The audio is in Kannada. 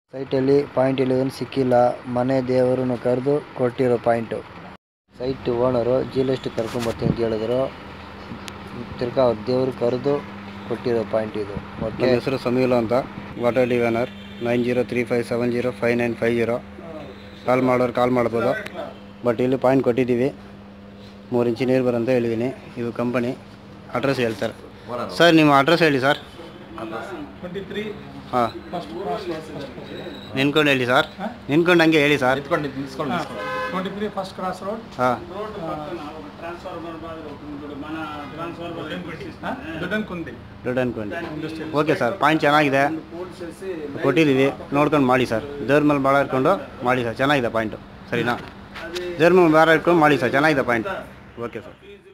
ಸೈಟಲ್ಲಿ ಪಾಯಿಂಟ್ 11 ಸಿಕ್ಕಿಲ್ಲ. ಮನೆ ದೇವರನ್ನು ಕರೆದು ಕೊಟ್ಟಿರೋ ಪಾಯಿಂಟು. ಸೈಟ್ ಓನರು ಜಿಎಸ್ಟಿ ಕರ್ಕೊಂಬರ್ತೀನಿ ಅಂತ ಹೇಳಿದ್ರು. ತಿರ್ಗಾ ಅವ್ರ ದೇವರು ಕರೆದು ಕೊಟ್ಟಿರೋ ಪಾಯಿಂಟ್ ಇದು. ನನ್ನ ಹೆಸರು ಸಮೀಲ ಅಂತ, ವಾಟರ್ ಡಿವೈನರ್. 9035705950. ಕಾಲ್ ಮಾಡೋರು ಕಾಲ್ ಮಾಡ್ಬೋದು. ಬಟ್ ಇಲ್ಲಿ ಪಾಯಿಂಟ್ ಕೊಟ್ಟಿದ್ದೀವಿ, 3 ಇಂಚು ನೀರು ಬರಂತ ಹೇಳಿದ್ದೀನಿ. ಇದು ಕಂಪನಿ. ಅಡ್ರೆಸ್ ಹೇಳಿ ಸರ್. ಸರ್ ನಿಮ್ಮ ಅಡ್ರೆಸ್ ಹೇಳಿ ಸರ್. 23 ಹಾಂ, ನಿನ್ಕೊಂಡು ಹೇಳಿ ಸರ್. ನಿನ್ಕೊಂಡು ಹಂಗೆ ಹೇಳಿ ಸರ್. 23 first cross road. ಹಾಂ, ದೊಡ್ಡನ್ಕೊಂಡಿ. ಓಕೆ ಸರ್, ಪಾಯಿಂಟ್ ಚೆನ್ನಾಗಿದೆ, ಕೊಟ್ಟಿದ್ದೀವಿ. ನೋಡ್ಕೊಂಡು ಮಾಡಿ ಸರ್. ದೇವ್ರ ಮೇಲೆ ಭಾಳ ಇಟ್ಕೊಂಡು ಮಾಡಿ ಸರ್, ಚೆನ್ನಾಗಿದೆ ಪಾಯಿಂಟು. ಸರಿನಾ? ದೇವ್ರ ಮೇಲೆ ಭಾಳ ಇಟ್ಕೊಂಡು ಮಾಡಿ ಸರ್, ಚೆನ್ನಾಗಿದೆ ಪಾಯಿಂಟ್. Okay sir.